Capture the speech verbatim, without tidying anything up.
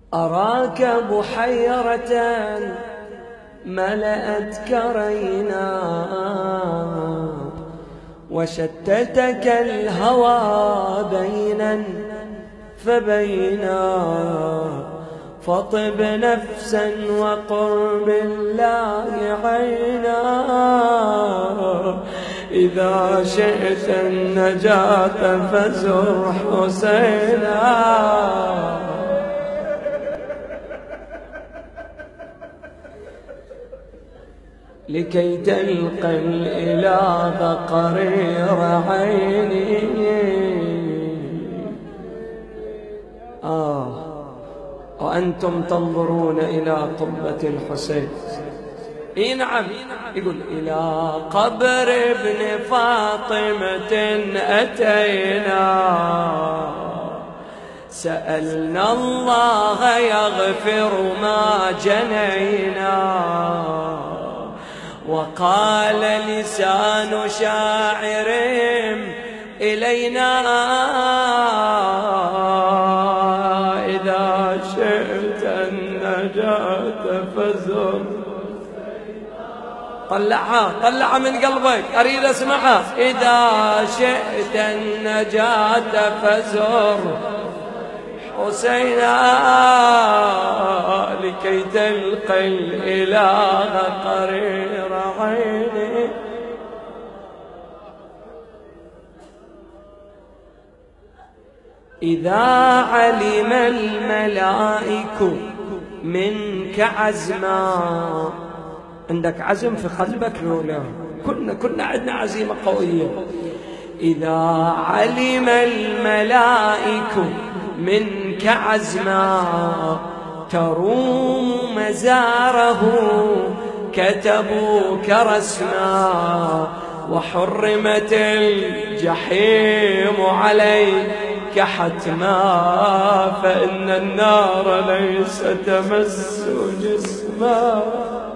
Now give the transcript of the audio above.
أراك بحيرة ملأتك رينا، وشتتك الهوى بينا فبينا، فطب نفسا وقرب الله عينا، إذا شئت النجاة فزر حسينا. لكي تلقى الإله قرير عيني. آه وأنتم تنظرون إلى قبة الحسين. إيه نعم، يقول إلى قبر ابن فاطمة أتينا، سألنا الله يغفر ما جنينا، وقال لسان شاعر إلينا، إذا شئت النجاة فزر. طلعها طلعها من قلبك، أريد أسمعها. إذا شئت النجاة فزر حسينا، لكي تلقى الإله قرير عيني. إذا علم الملائك منك عزما، عندك عزم في قلبك لولا؟ كنا كنا عندنا عزيمة قوية. إذا علم الملائك منك عزما، تروم مزاره كتبوك رسما، وحرمت الجحيم عليك حتما، فإن النار ليس تمس جسما.